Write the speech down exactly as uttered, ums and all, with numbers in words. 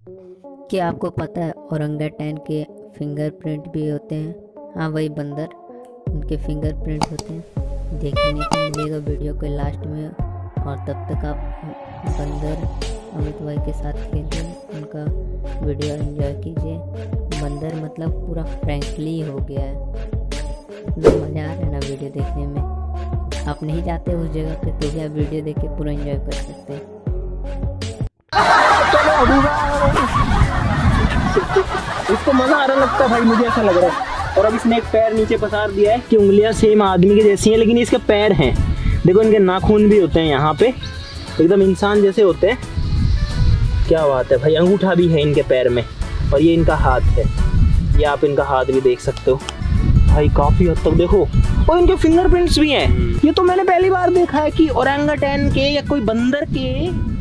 क्या आपको पता है ओरंगेटैन के फिंगरप्रिंट भी होते हैं? हाँ, वही बंदर, उनके फिंगरप्रिंट होते हैं। देखने को मिलेगा वीडियो के लास्ट में। और तब तक आप बंदर अमित भाई के साथ खेल रहे हैं, उनका वीडियो एंजॉय कीजिए। बंदर मतलब पूरा फ्रैंकली हो गया है, इतना मज़ा आ रहा है ना वीडियो देखने में। आप नहीं जाते उस जगह पे तो भी आप वीडियो देख के पूरा एंजॉय कर सकते हैं। इसको मजा आ रहा लगता है भाई, मुझे ऐसा लग रहा है। और अब इसने एक पैर नीचे पसार दिया है कि उंगलियां सेम आदमी की जैसी हैं, लेकिन इसके पैर हैं। देखो इनके नाखून भी होते हैं यहाँ पे, एकदम इंसान जैसे होते हैं। क्या बात है भाई, अंगूठा भी है इनके पैर में। और ये इनका हाथ है, ये आप इनका हाथ भी देख सकते हो भाई, काफी हद तक देखो। और इनके फिंगरप्रिंट्स भी हैं। ये तो मैंने पहली बार देखा है कि ओरंगेटैन के या कोई बंदर के